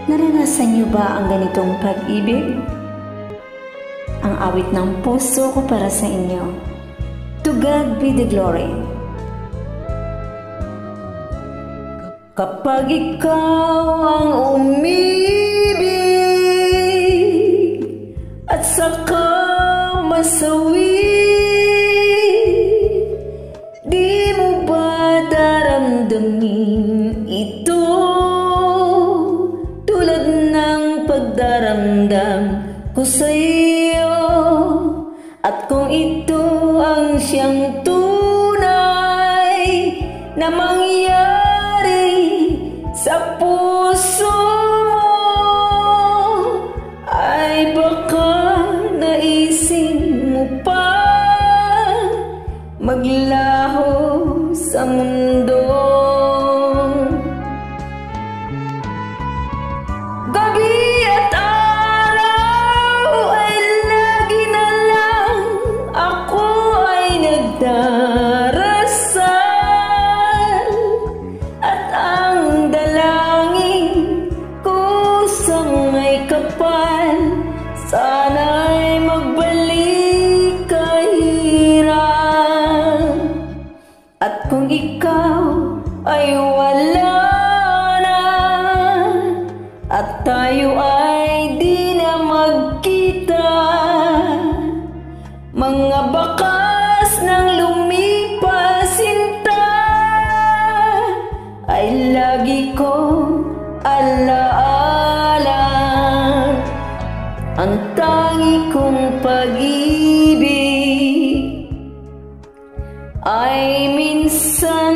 Naranasan niyo ba ang ganitong pag-ibig? Ang awit ng puso ko para sa inyo. To God be the glory. Kapag ikaw ang umibig at saka masawi, di mo ba daramdamin ito tulad ng pagdaramdam ko sa iyo? At kung ito ang siyang tunay na mangyari sa puso mo, ay baka naisin mo pa maglaho sa mundo. Gabi at araw ay lagi na lang ako ay nagdarasal, at ang dalangin ko sa may kapal, sana'y magbalik kahirap. At kung ikaw ay wala na at tayo ay di na magkita, mga bakas ng lumipas sinta ay lagi kong alaala. Ang tangi kong pag-ibig ay minsan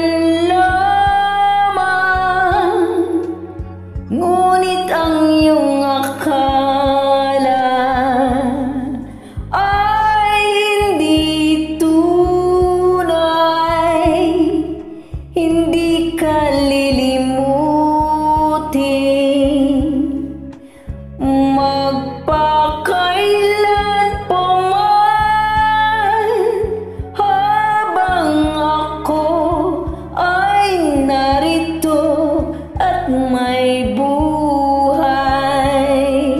lamang, ngunit ang iyong akala ay hindi tunay. Hindi ka lilimutin magpakailan pa man, habang ako ay narito at may buhay.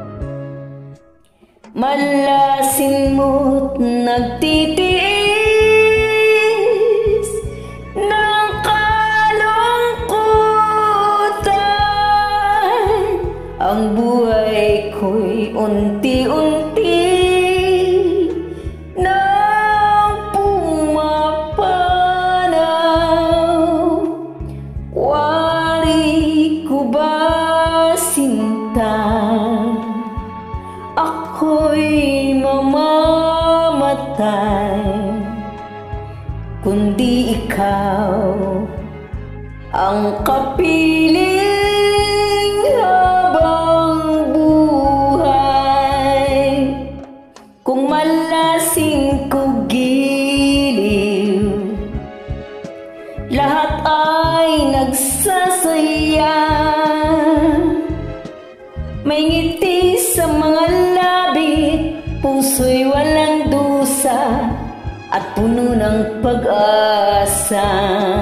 Malasin mo't nagtitiis ng kalungkutan, ang buhay ko'y unti-unti nang pumapanaw. Wari ko ba sinta, ako'y mamamatay, kundi ikaw ang kapiling habang buhay. Kung malasing ko giliw, lahat ay nagsasaya. May ngiti sa mga labit, puso'y walang dusa at puno ng pag-asa.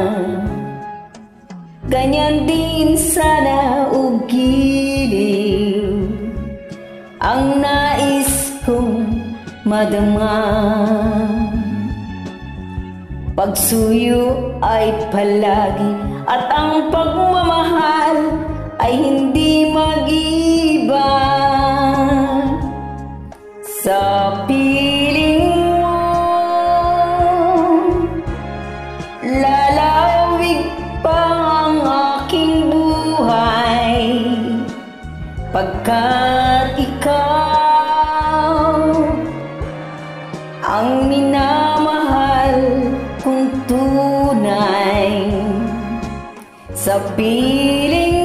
Ganyan din sana o giliw ang nais kong madama. Pagsuyo ay palagi at ang pagmamahal ay hindi mag-iba. Sa piling mo lalawig pa ang aking buhay, pagkat ikaw ang minamahal kong tunay. Sa piling